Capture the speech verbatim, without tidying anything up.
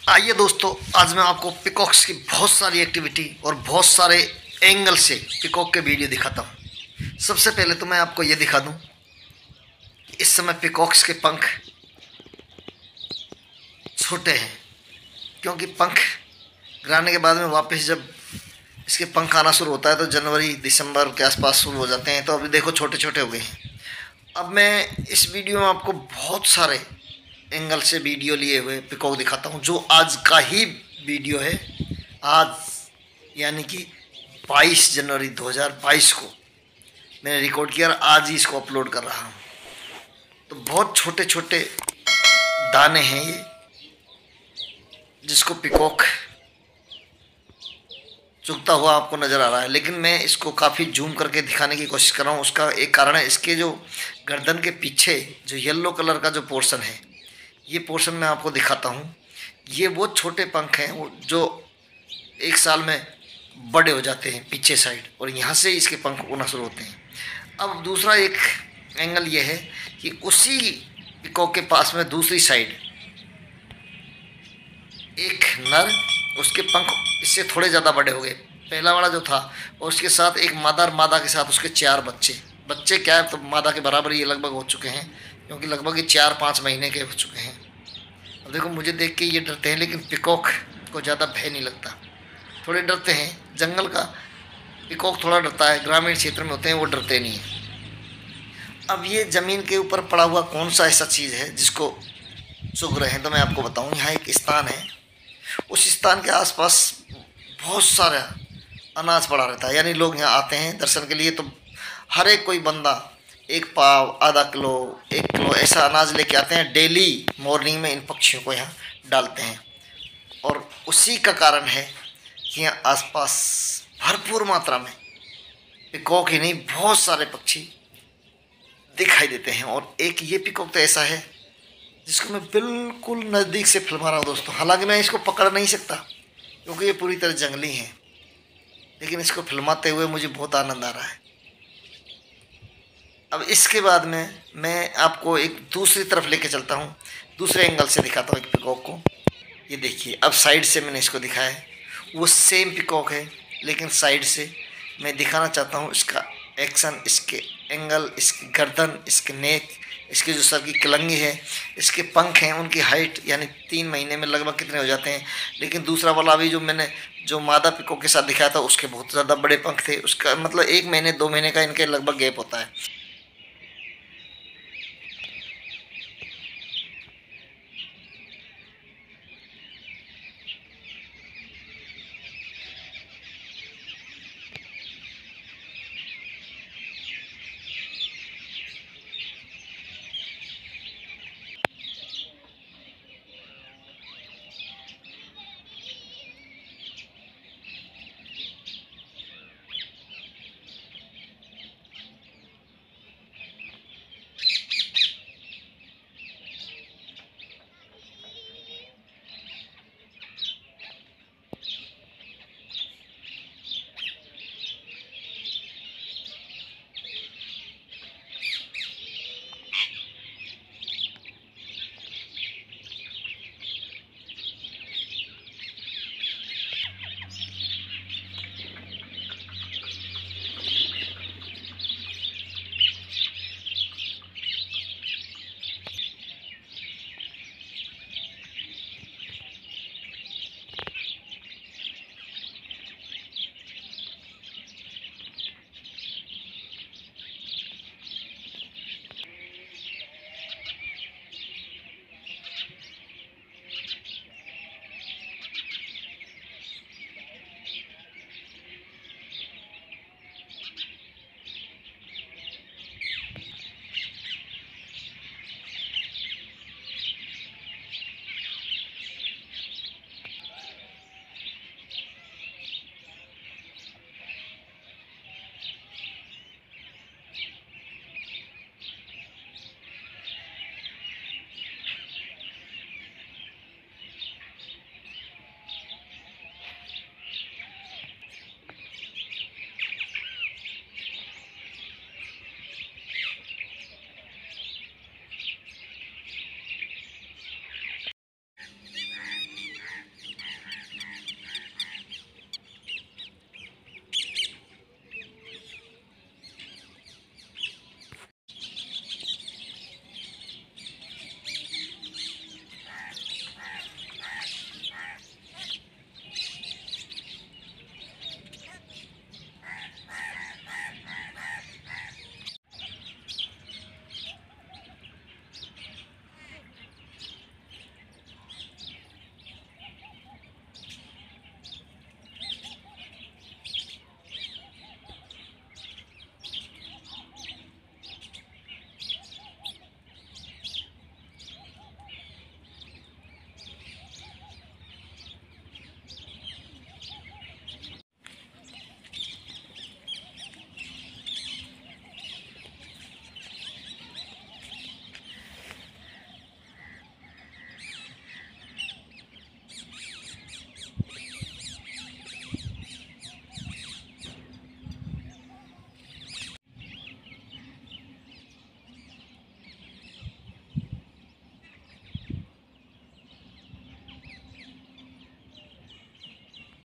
आइए दोस्तों, आज मैं आपको पिकॉक्स की बहुत सारी एक्टिविटी और बहुत सारे एंगल से पिकॉक के वीडियो दिखाता हूँ। सबसे पहले तो मैं आपको ये दिखा दूँ कि इस समय पिकॉक्स के पंख छोटे हैं, क्योंकि पंख गिराने के बाद में वापस जब इसके पंख आना शुरू होता है तो जनवरी दिसंबर के आसपास शुरू हो जाते हैं। तो अभी देखो छोटे छोटे हो गए हैं। अब मैं इस वीडियो में आपको बहुत सारे एंगल से वीडियो लिए हुए पिकॉक दिखाता हूँ, जो आज का ही वीडियो है। आज यानी कि बाईस जनवरी दो हज़ार बाईस को मैंने रिकॉर्ड किया और आज ही इसको अपलोड कर रहा हूँ। तो बहुत छोटे छोटे दाने हैं ये, जिसको पिकॉक चुगता हुआ आपको नज़र आ रहा है, लेकिन मैं इसको काफ़ी जूम करके दिखाने की कोशिश कर रहा हूँ। उसका एक कारण है, इसके जो गर्दन के पीछे जो येलो कलर का जो पोर्शन है, ये पोर्शन मैं आपको दिखाता हूँ। ये वो छोटे पंख हैं वो जो एक साल में बड़े हो जाते हैं पीछे साइड, और यहाँ से इसके पंख उड़ना शुरू होते हैं। अब दूसरा एक एंगल ये है कि उसी पिकॉक के पास में दूसरी साइड एक नर, उसके पंख इससे थोड़े ज़्यादा बड़े हो गए, पहला वाला जो था, और उसके साथ एक मादा और मादा के साथ उसके चार बच्चे बच्चे क्या है तो मादा के बराबर ये लगभग हो चुके हैं, क्योंकि लगभग ये चार पाँच महीने के हो चुके हैं। अब देखो, मुझे देख के ये डरते हैं, लेकिन पिकॉक को ज़्यादा भय नहीं लगता। थोड़े डरते हैं, जंगल का पिकॉक थोड़ा डरता है, ग्रामीण क्षेत्र में होते हैं वो डरते नहीं हैं। अब ये ज़मीन के ऊपर पड़ा हुआ कौन सा ऐसा चीज़ है जिसको चुग रहे हैं, तो मैं आपको बताऊँ। यहाँ एक स्थान है, उस स्थान के आसपास बहुत सारा अनाज पड़ा रहता है, यानी लोग यहाँ आते हैं दर्शन के लिए। तो हर एक कोई बंदा एक पाव, आधा किलो, एक किलो ऐसा अनाज लेके आते हैं। डेली मॉर्निंग में इन पक्षियों को यहाँ डालते हैं, और उसी का कारण है कि यहाँ आसपास भरपूर मात्रा में पिकॉक ही नहीं बहुत सारे पक्षी दिखाई देते हैं। और एक ये पिकॉक तो ऐसा है जिसको मैं बिल्कुल नज़दीक से फिल्मा रहा हूँ दोस्तों। हालांकि मैं इसको पकड़ नहीं सकता क्योंकि ये पूरी तरह जंगली है, लेकिन इसको फिल्माते हुए मुझे बहुत आनंद आ रहा है। अब इसके बाद में मैं आपको एक दूसरी तरफ लेके चलता हूँ, दूसरे एंगल से दिखाता हूँ एक पिकॉक को। ये देखिए, अब साइड से मैंने इसको दिखाया है, वो सेम पिकॉक है, लेकिन साइड से मैं दिखाना चाहता हूँ इसका एक्शन, इसके एंगल, इसकी गर्दन, इसके नेक, इसके जो सर की कलंगी है, इसके पंख हैं, उनकी हाइट यानी तीन महीने में लगभग कितने हो जाते हैं। लेकिन दूसरा वाला अभी जो मैंने जो मादा पिकॉक के साथ दिखाया था उसके बहुत ज़्यादा बड़े पंख थे, उसका मतलब एक महीने दो महीने का इनके लगभग गैप होता है।